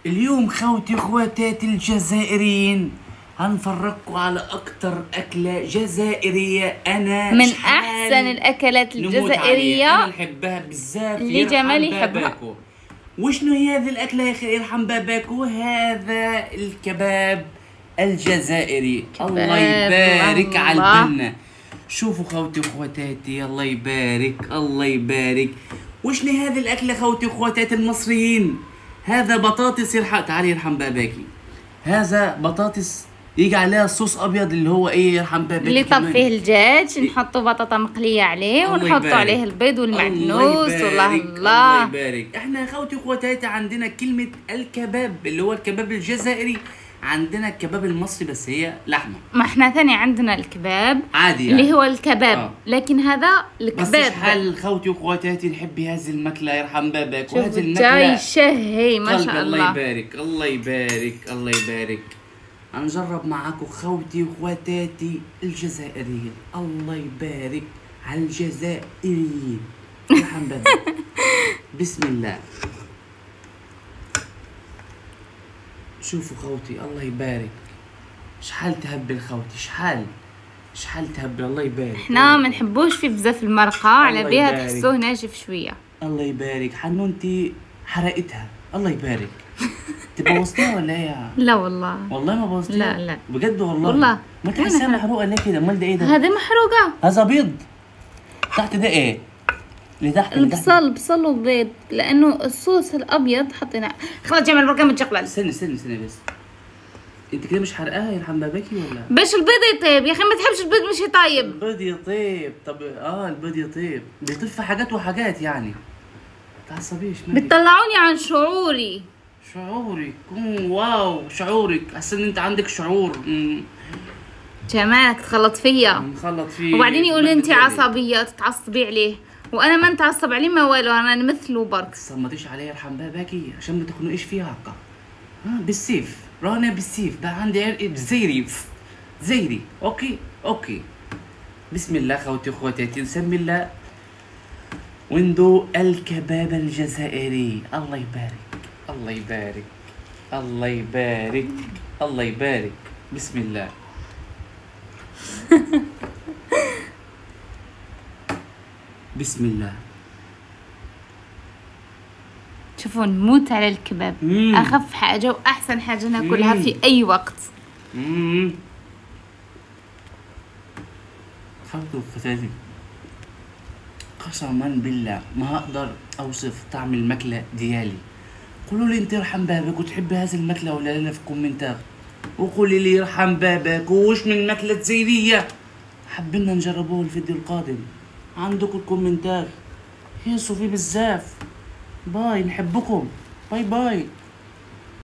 اليوم خوتي اخواتاتي الجزائريين هنفرجكم على اكتر اكلة جزائرية انا من احسن الاكلات الجزائرية انا نحبها بزاف اللي جمال يحبها. وشنو هي هذه الاكلة يا اخي يرحم باباكو؟ هذا الكباب الجزائري. الله يبارك على البنة. شوفوا خوتي واخواتاتي، الله يبارك الله يبارك. وشنو هذه الاكلة خوتي واخواتاتي المصريين؟ هذا بطاطس تعالي يرحم باباكي. هذا بطاطس يجي عليها صوص ابيض اللي هو ايه يرحم باباكي، اللي طب فيه الدجاج نحطوا بطاطا مقليه عليه ونحطوا عليه البيض والمعدنوس. والله الله يبارك. احنا يا خوتي واخواتاتي عندنا كلمه الكباب اللي هو الكباب الجزائري، عندنا الكباب المصري بس هي لحمه. ما احنا ثاني عندنا الكباب عادي يعني. اللي هو الكباب لكن هذا الكباب. بس شحال خوتي واخواتاتي نحبي هذه الماكله يرحم باباك. وهذه الماكله جاي شهي ما شاء الله. الله يبارك الله يبارك الله يبارك. هنجرب معاكم خوتي واخواتاتي الجزائريين. الله يبارك على الجزائريين يرحم باباك. بسم الله. شوفوا خوتي الله يبارك. شحال تهبل خوتي، شحال تهبل. الله يبارك. احنا ما نحبوش فيه بزاف المرقه، على بها تحسوه ناشف شويه. الله يبارك. حنونتي حرقتها. الله يبارك. تبوظتيها ولا ايه؟ لا والله ما بوظتيها. لا بجد والله ما تحسها محروقه ليه كده؟ امال ده ايه ده؟ هذه محروقه. هذا بيض. تحت ده ايه؟ اللي تحت بصل وبيض، لانه الصوص الابيض حطينا. خلاص جمال بركه متشقلل. استني بس. انت كده مش حرقاها يرحم باباكي ولا؟ باش البيض يطيب يا اخي، ما تحبش البيض مش يطيب. البيض يطيب. طب البيض يطيب، بيطيب في حاجات وحاجات يعني. تعصبيش مالك؟ بتطلعوني عن شعوري. شعورك واو، شعورك احسن ان انت عندك شعور. جمالك تخلط فيا. مخلط فيه. وبعدين يقول انت عصبيه تتعصبي عليه، وانا ما نتعصب عليه ما والو، انا نمثله برك. تصمتيش عليه يرحم باباكي عشان ما تخنقيش فيها هكا. بالسيف رانا بالسيف بقى عندي عرق زيري. اوكي. بسم الله خوتي واخواتاتي، نسمي الله وندو الكباب الجزائري. الله يبارك الله يبارك الله يبارك الله يبارك. بسم الله. بسم الله. شوفوا نموت على الكباب. اخف حاجه واحسن حاجه ناكلها في اي وقت. خوتي واخواتاتي قسما بالله ما هقدر اوصف طعم الماكله ديالي. قولوا لي انت يرحم بابك وتحبي هذه الماكله ولا لا في الكومنتات، وقولي لي يرحم بابك وش من ماكله زيريه حابين نجربوه الفيديو القادم. عندكم الكومنتات هيصوا فيه بزاف. باي، نحبكم. باي.